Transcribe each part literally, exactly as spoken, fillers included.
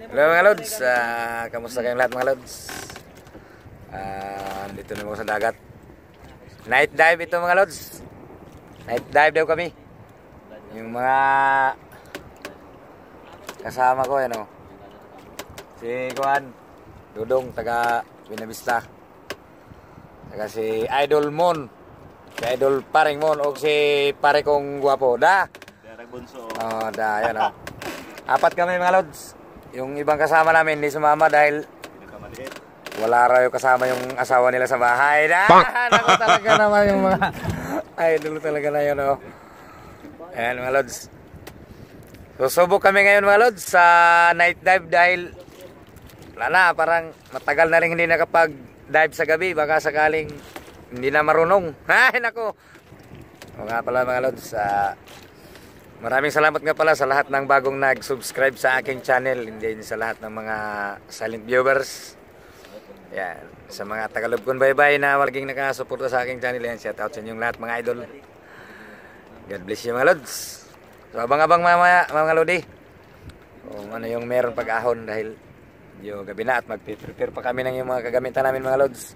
Halo mga Lods, uh, kamusta kayong lahat mga Lods? Uh, dito na mga sa dagat. Night dive ito mga Lods. Night dive daw kami. Yung mga kasama ko, ano, si Kuan, Dudong, taga Binavista. Taga si Idol Mon, si Idol Paring Mon, o si pare kong guwapo. Da! Oh, da, yan o. Apat kami mga Lods. Yung ibang kasama namin hindi sumama dahil wala raw yung kasama yung asawa nila sa bahay. Da! Naku talaga naman yung mga idol talaga na yun, oh. Ayan mga Lods. Susubok kami ngayon mga Lods sa night dive dahil wala na, parang matagal na rin hindi nakapag-dive sa gabi. Baka sakaling hindi na marunong. Ay naku. O nga pala mga Lods, uh, maraming salamat nga pala sa lahat ng bagong nag-subscribe sa aking channel. Hindi sa lahat ng mga silent viewers. Yan. Sa mga Tagalubkon bye-bye na walaging nakasuporta sa aking channel. Yan, shout out sa inyong lahat mga idol. God bless you mga Lods. So abang-abang mamaya mga Lodi, kung ano yung meron pag-ahon dahil yung gabi na at mag-prepare pa kami ng yung mga kagamitan namin mga Lods.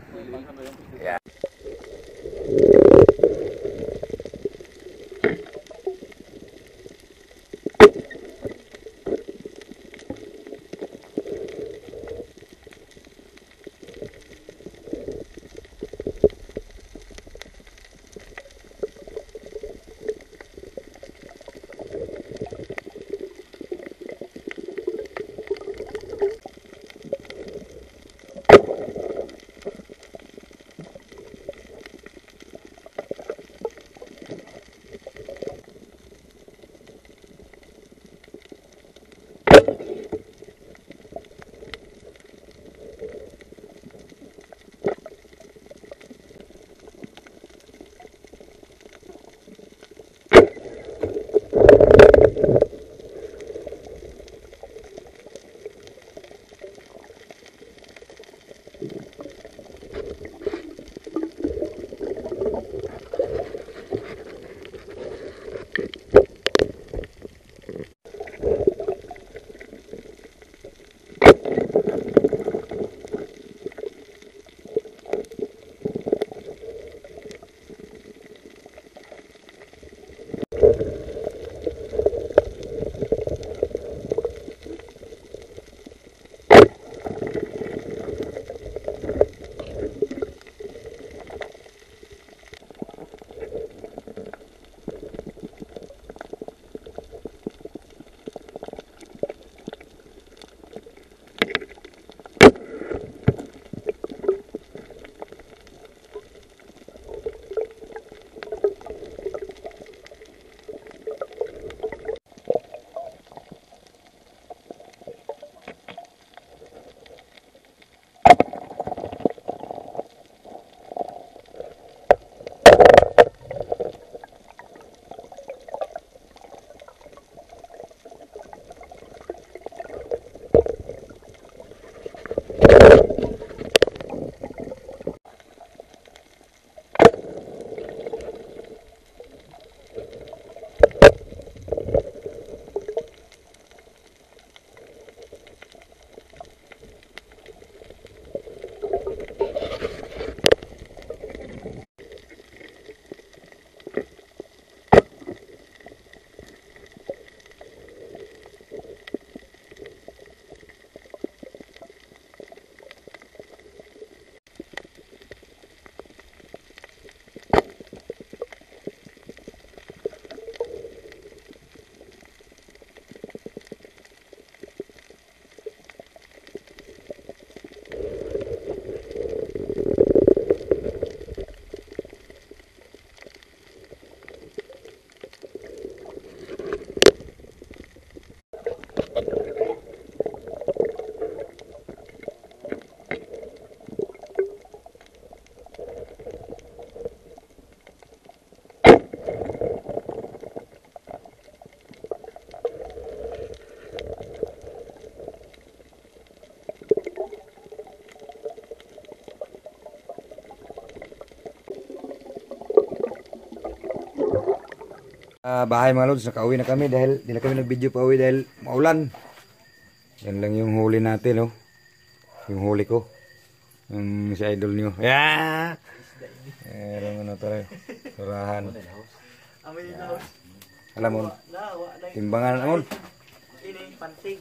Yeah. Uh, bahay mga Lods, nakauwi na kami dahil di na kami nag-video pa uwi dahil maulan. Yan lang yung huli natin, oh. Yung huli ko. Yung si idol nyo. Yeah! Meron ano tayo. Surahan. Alam mo, timbangan amon. Ini pantig.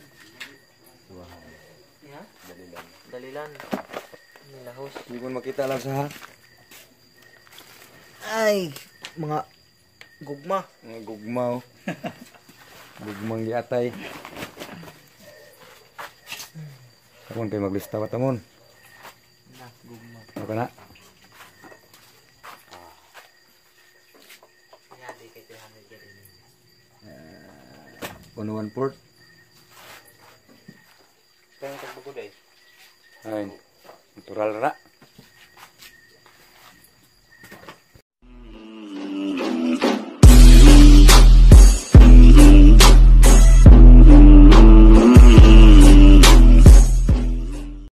Ya? Dalilan. Dalilan. Ini lahos. Hindi mo makita lang sa ha. Ay, mga gugma. Mga gugma, oh. Gugmang giatay. Amon kayo maglista pa tamon. Na, gugma. Ano ka na? Ya, di kay three hundred yan ini. One one port. Kaya tagbukod ay. Ay, natural na.